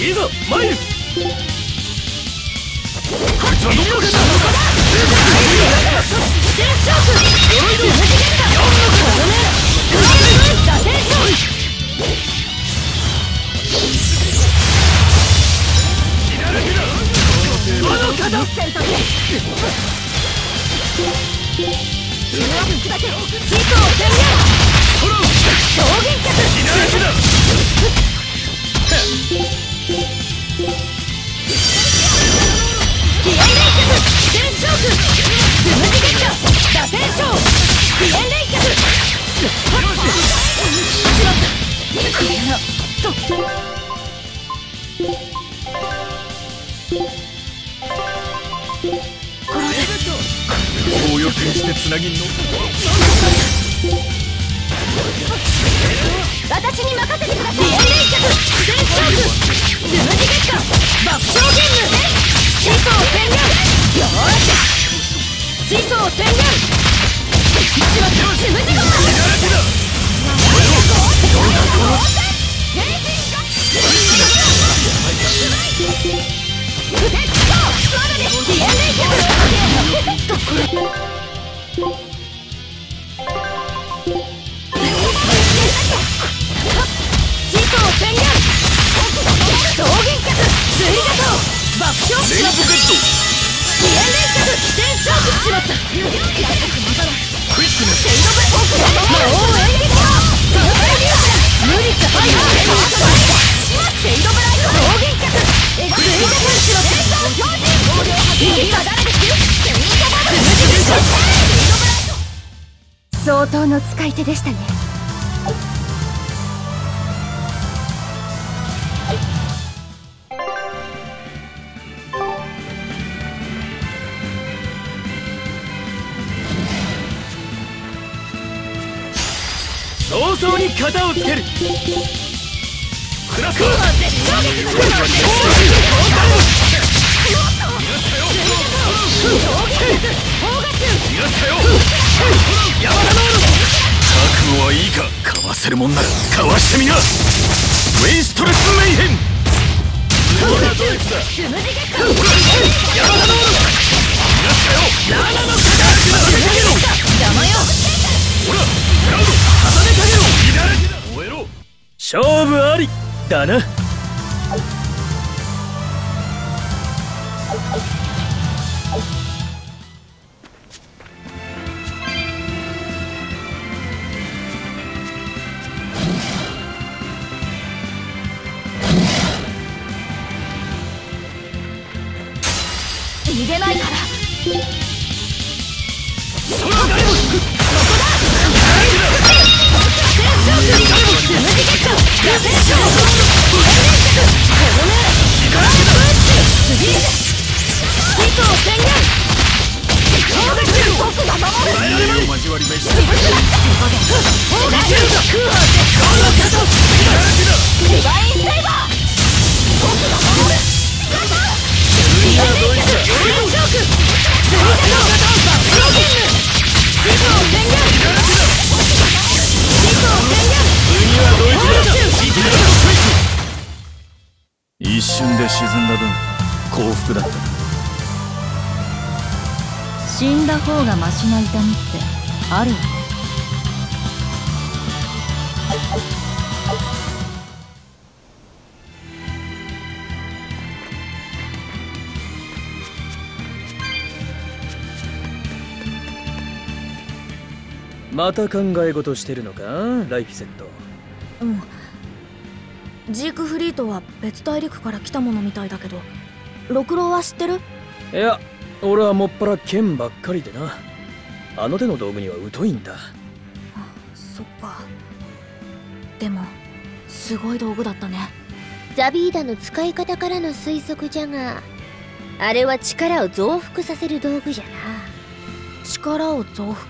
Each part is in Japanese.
いざ参る。こいつはどこだ。そう予定してつなぎんの。 私に任せてください。連脚全勝負つむじ月間爆笑ゲーム地層天元。よーし地層天元一番つむじが相当の使い手でしたね。 早々に型をつける。クラスは覚悟はいいか。かわせるもんならかわしてみな。ウェイストレスメイヘン。勝負ありだな。 逃げないから。 一瞬で沈んだ分幸福だった。 死んだ方がマシな痛みってあるわね。 また考え事してるのか、ライフィセット。 うん。ジークフリートは別大陸から来たものみたいだけど、六郎は知ってる？ いや、俺はもっぱら剣ばっかりでな。あの手の道具には疎いんだ。 そっか。でもすごい道具だったね。 ザビーダの使い方からの推測じゃが、あれは力を増幅させる道具じゃな。 力を増幅。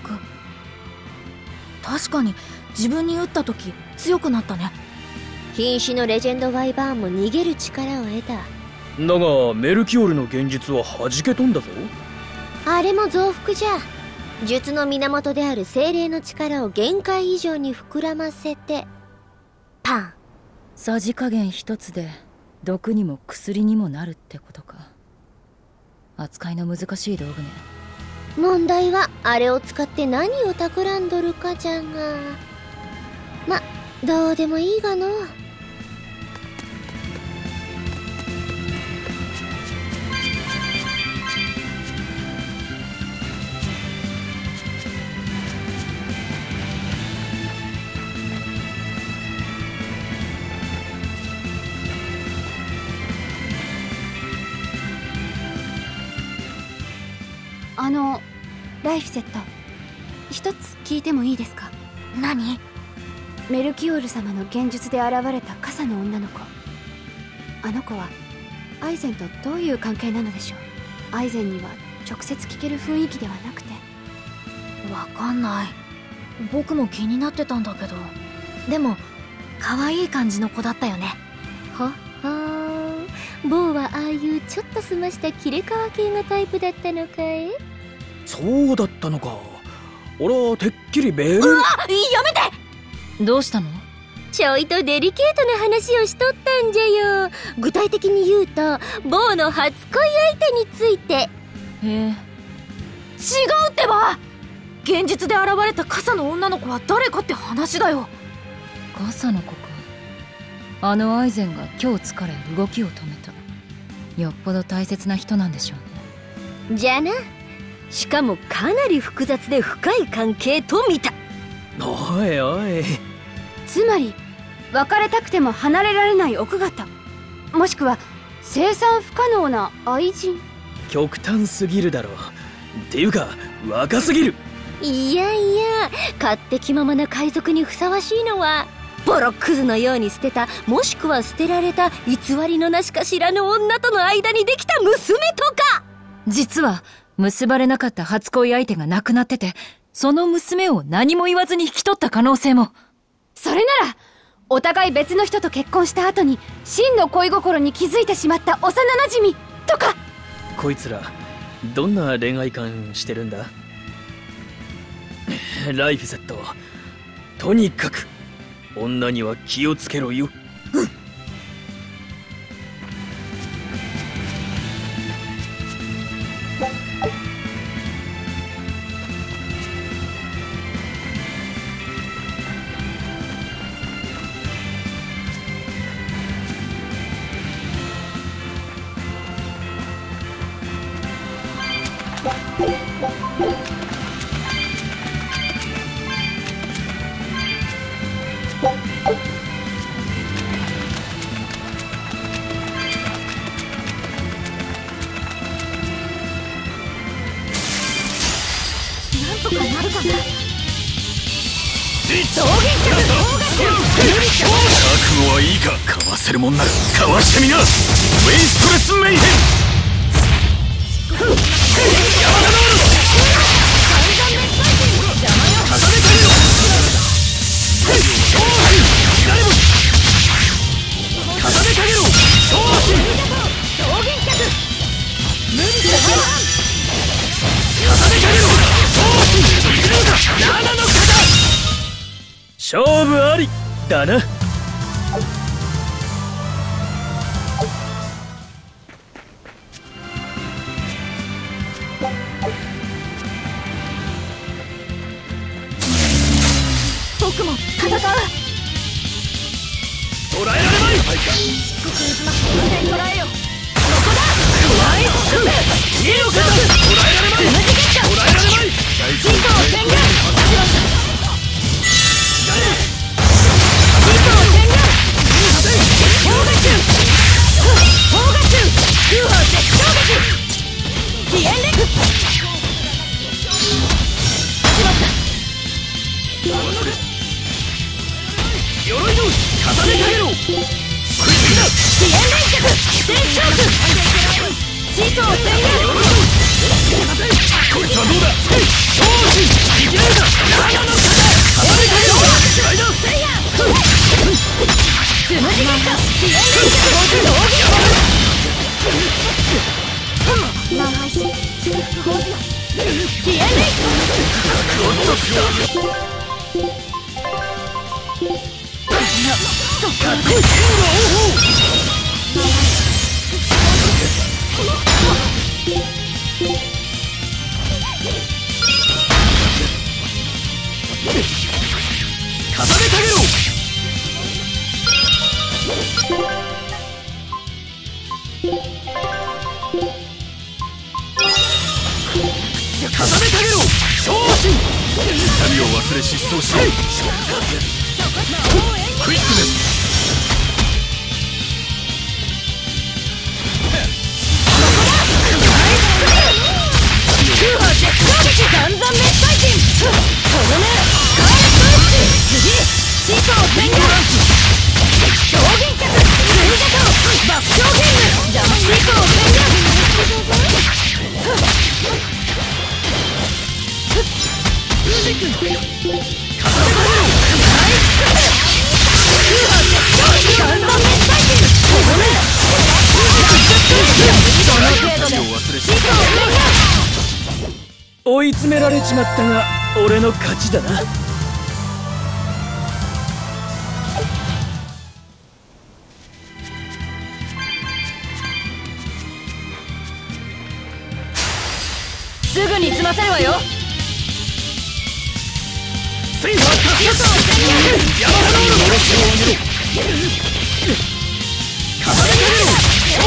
確かに自分に撃った時強くなったね。 瀕死のレジェンドワイバーンも逃げる力を得た。 だがメルキオールの現実は弾け飛んだぞ。 あれも増幅じゃ。術の源である精霊の力を限界以上に膨らませてパン。 さじ加減一つで毒にも薬にもなるってことか。扱いの難しい道具ね。 問題はあれを使って何を企んどるかじゃが、ま、どうでもいいがの。 ライフセット、一つ聞いてもいいですか？何？メルキオール様の幻術で現れた傘の女の子、あの子はアイゼンとどういう関係なのでしょう？アイゼンには直接聞ける雰囲気ではなくて。わかんない。僕も気になってたんだけど、でも可愛い感じの子だったよね。 ははー、ボーはああいうちょっと澄ました切れ川系のタイプだったのかい？ そうだったのか。俺はてっきりベール。 うわ、やめて！ どうしたの？ ちょいとデリケートな話をしとったんじゃよ。具体的に言うと、ボーの初恋相手について。 へえ。 違うってば！現実で現れた傘の女の子は誰かって話だよ。 傘の子か。あのアイゼンが今日疲れ動きを止めた。よっぽど大切な人なんでしょうね。 じゃな。しかもかなり複雑で深い関係と見た。 おいおい。 つまり別れたくても離れられない奥方、もしくは生産不可能な愛人。 極端すぎるだろ。っていうか若すぎる。 いやいや、勝手気ままな海賊にふさわしいのはボロクズのように捨てた、もしくは捨てられた偽りのなしか知らぬ女との間にできた娘とか。 実は結ばれなかった初恋相手が亡くなってて、その娘を何も言わずに引き取った可能性も。 それならお互い別の人と結婚した後に真の恋心に気づいてしまった幼なじみとか。 こいつらどんな恋愛観してるんだ？ライフセット、とにかく女には気をつけろよ。 とかなるかな。 覚悟はいいか。かわせるもんならかわしてみな。ウェイストレスメイヘン。勝負ありだな。 僕も戦う。 捕らえられない。 捕らえよ。 固めかげろ。固めかげろ。昇進。痛みを忘れ失踪しろ。クイックネス。 ガンザン滅災陣。とどめスカーレットエッジ。次シソー天元表現脚追加と爆笑ゲーム邪魔シソー天元。ガンザン滅災陣。とどめその程度でシソー天元。 追い詰められちまったが俺の勝ちだな。 すぐに済ませるわよ。 セイファーカスターヤマハロールの列車を上げろ。固めかげろ。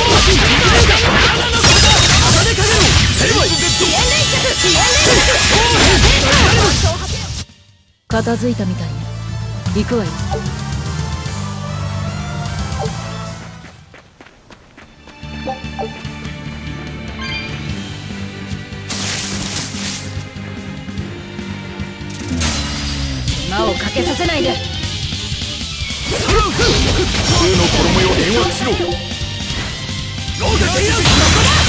固めかげろ。セイワイ片付いたみたいね。行くわよ。 魔をかけさせないで。 空の衣よ変惑しろ。ローガテイラン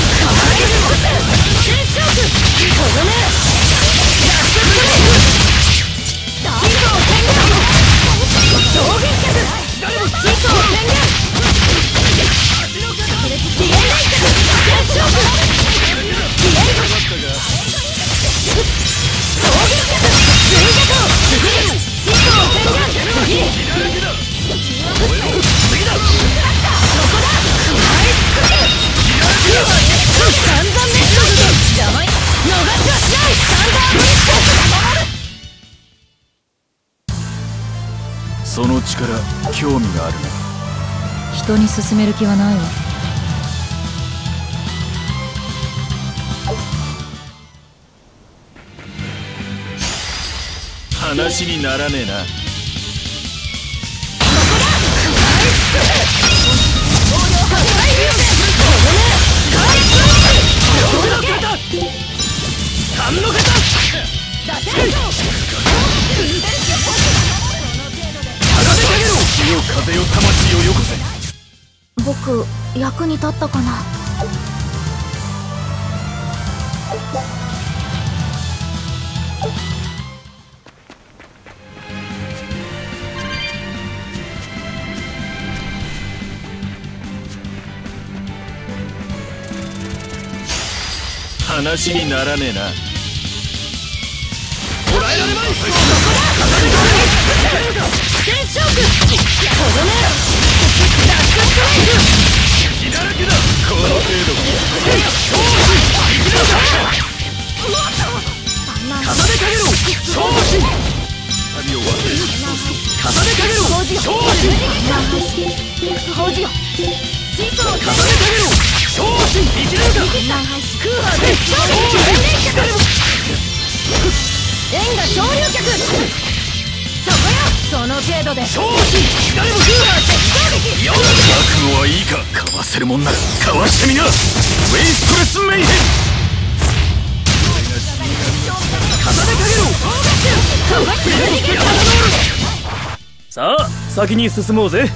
その力興味があるな。 人に勧める気はないわ。 話にならねえな。潮風よ魂をよこせ。 僕役に立ったかな。 話にならねえな。捕らえられまい。この程度固めかげろ。昇進。旅を忘れ固めかげろ。昇進。固めかげろ。昇進。生きれるか。 空波で昇進。円が昇竜脚。そこよ。その程度で昇進。光も空波絶撃。覚悟はいいか。かわせるもんならかわしてみな。ウェイストレスメイヘン。固めかげろ。 さあ先に進もうぜ。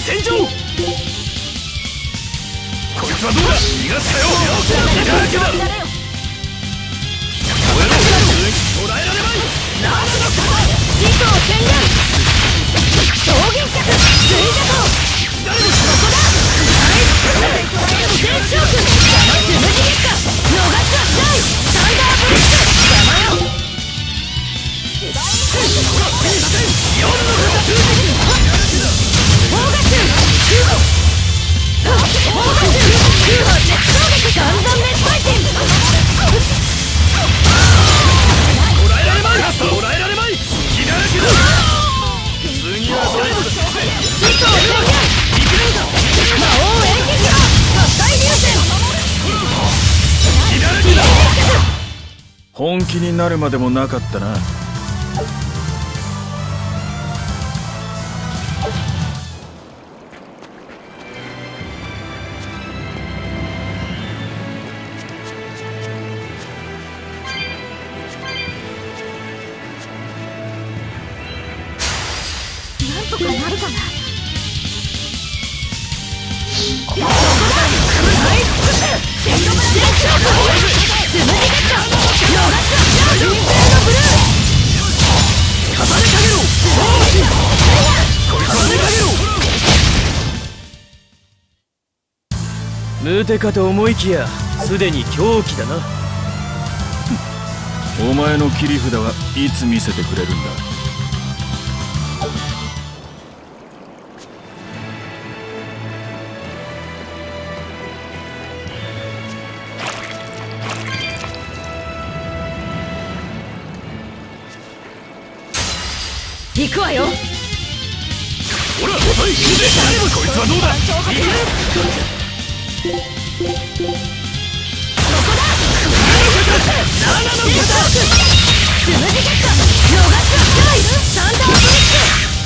戦場。こいつはどうだ。逃がすかよ。火だらけだ。捕らえられまい。 地層宣言。衝撃脚追加とここだ。全勝負。つむじ月下逃すはしない。サンダーブリッジ邪魔よ。砲ガチュンガンザンメッサイティン。 捕らえられまい。捕らえられまい。火だらけだ。次はどれだ。 地層宣言。魔王演劇合体流線。 火だらけだ。本気になるまでもなかったな。 なんとかなるかな。 ムテかと思いきやすでに狂気だな。お前の切り札はいつ見せてくれるんだ。 行くわよ。 ほら、はい、こいつはどうだ。 ここだ。つむじ月下逃すはしない。サンダーブリッジ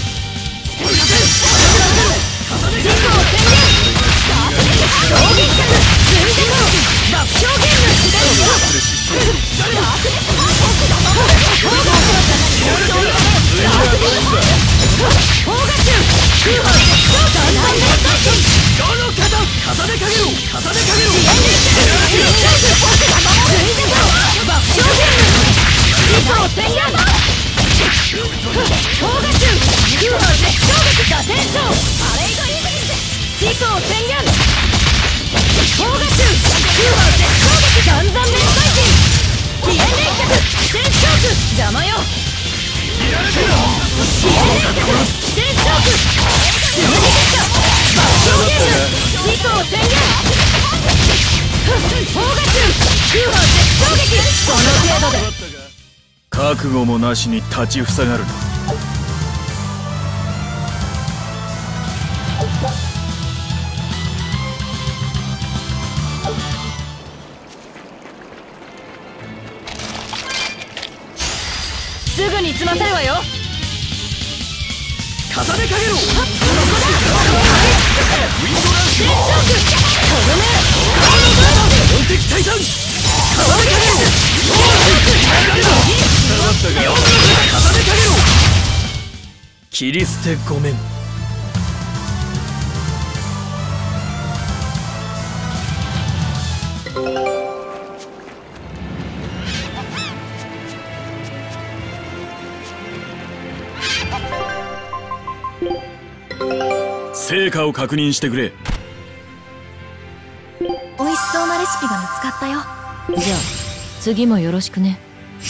地層宣言。衝撃脚追加と爆笑ゲーム。砲ガチュン空砲ダンダンメッサイティン。 どの肩重ねかけろ。重ねかけろ。 爆笑ゲーム。地層宣言。砲ガチュン空砲絶衝撃打線勝。地層宣言。砲ガチュン空砲絶衝撃ガンザンメッサイティン。飛燕連脚全勝負邪魔よ。飛燕連脚全勝負つむじ月下爆笑ゲーム。地層宣言。砲ガチュン空砲絶衝撃。この程度で覚悟もなしに立ちふさがるな。 すぐに済ませるわよ。 重ねかけろ。 ここだ。全勝負とどめ。 本敵退散。重ねかけろ。切り捨てごめん。成果を確認してくれ。 美味しそうなレシピが見つかったよ。 じゃあ次もよろしくね。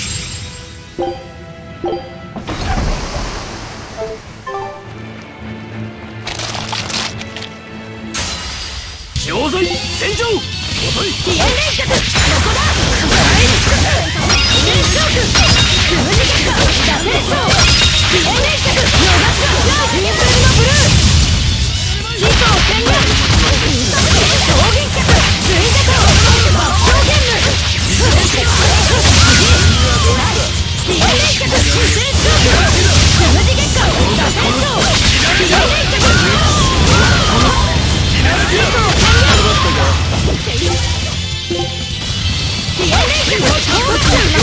錠剤戦場。遅い。 飛燕連脚ここだ。全勝負つむじ月下打線勝。飛燕連脚逃すはしない。シンプルのブルー地層宣言。衝撃脚追加と爆笑ゲーム。飛燕連脚全勝負つむじ月下打線勝。飛燕連脚地層宣言。飛燕連脚砲ガチュン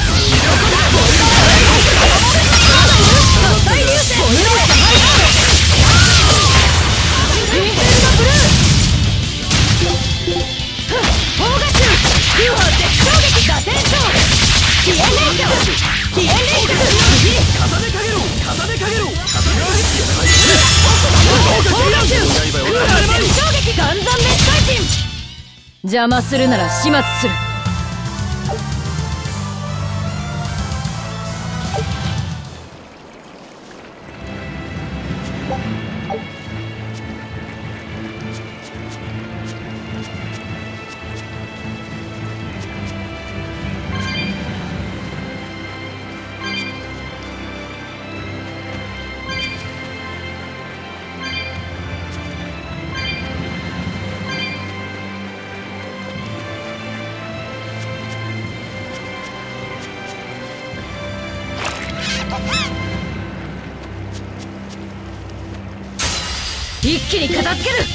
合体流線。 邪魔するなら始末する。一気に片付ける。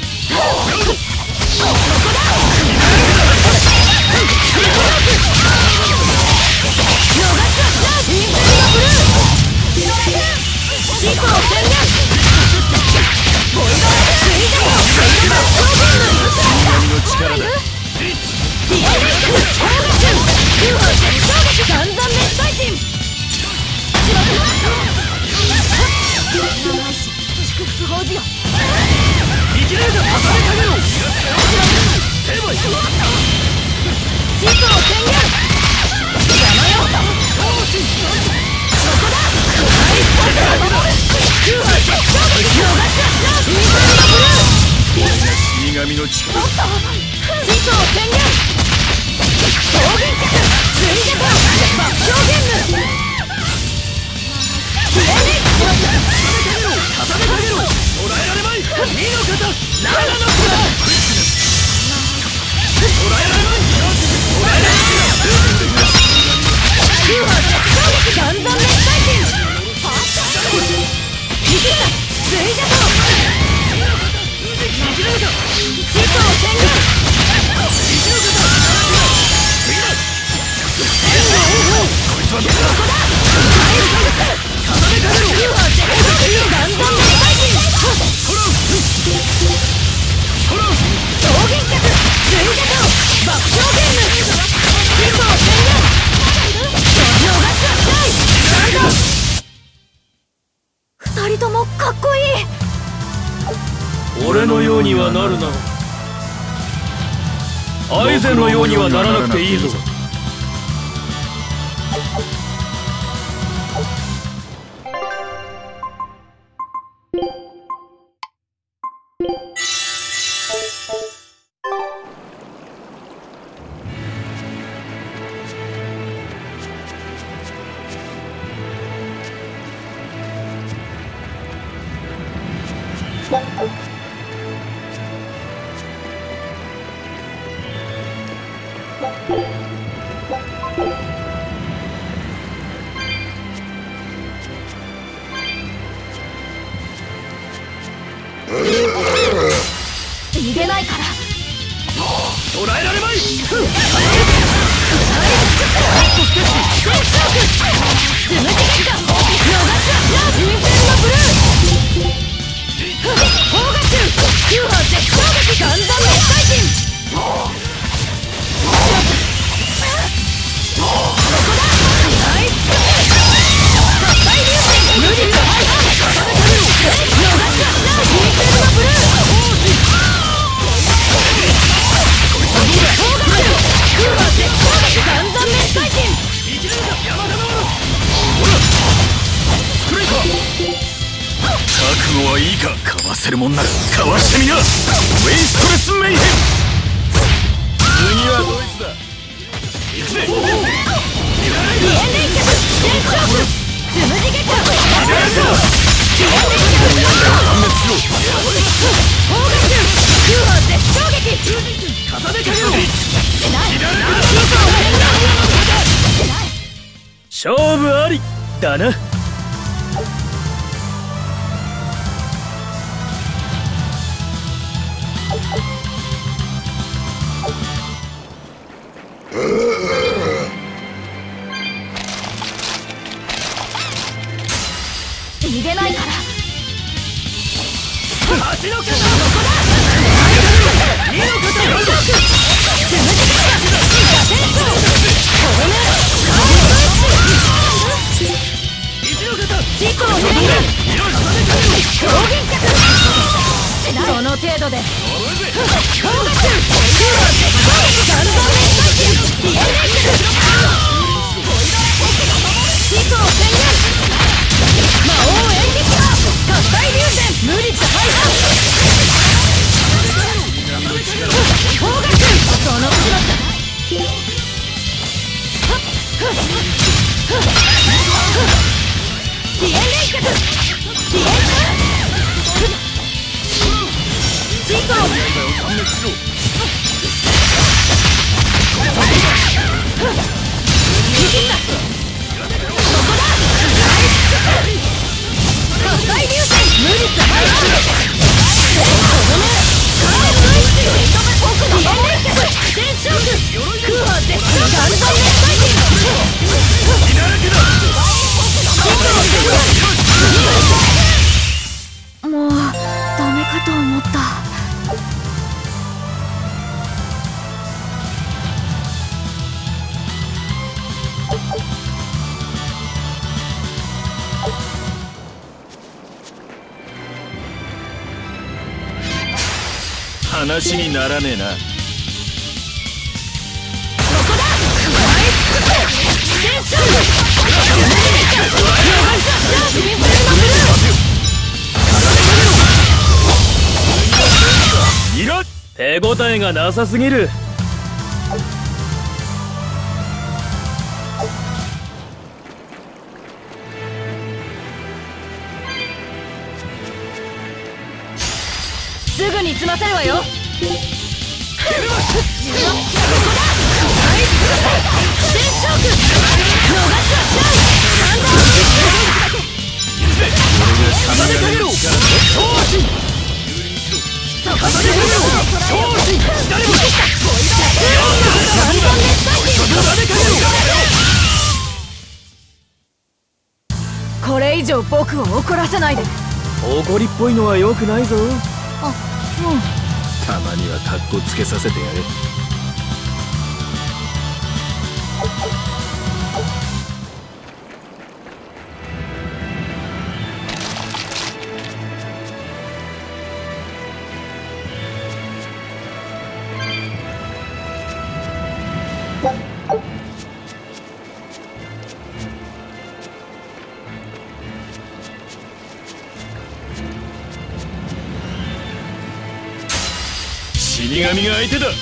二人ともかっこいい。 俺のようにはなるな。アイゼンのようにはならなくていいぞ。 逃げないから。 捕らえられまい。覚悟はいいか。かわせるもんならかわしてみな。ウェイストレスメイヘン。次はドイツだ。行くぜ。勝負ありだな。 逃げないから。 足の肩。 その程度で。 滅しろ。 もうダメかと思った。 話にならねえな。いら手応えがなさすぎる。 すぐに済ませるわよ。これ以上僕を怒らせないで。 怒りっぽいのは良くないぞ。 うん。 たまにはカッコつけさせてやれ。死神が相手だ。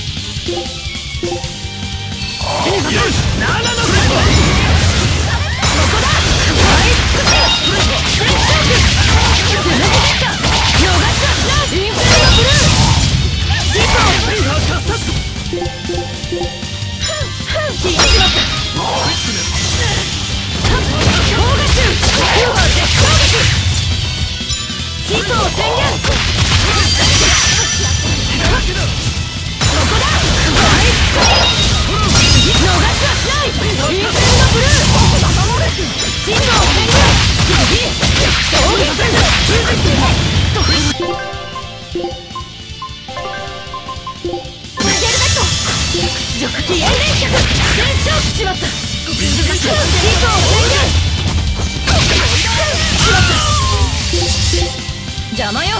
邪魔よ。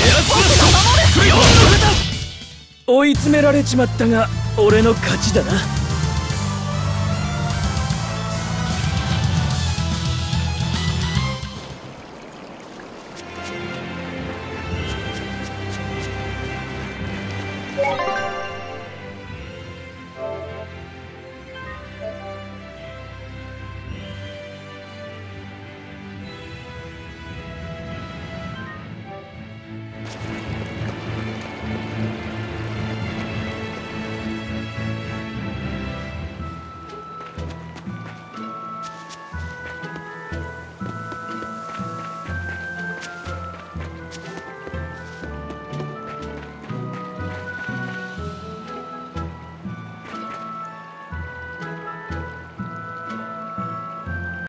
追い詰められちまったが俺の勝ちだな。